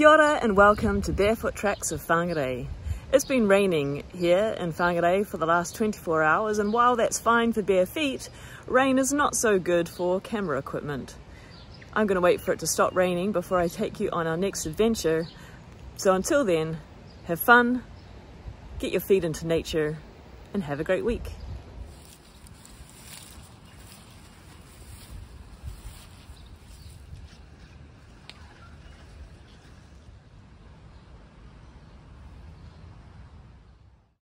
Kia ora and welcome to Barefoot Tracks of Whangarei. It's been raining here in Whangarei for the last 24 hours, and while that's fine for bare feet, rain is not so good for camera equipment. I'm going to wait for it to stop raining before I take you on our next adventure. So until then, have fun, get your feet into nature, and have a great week.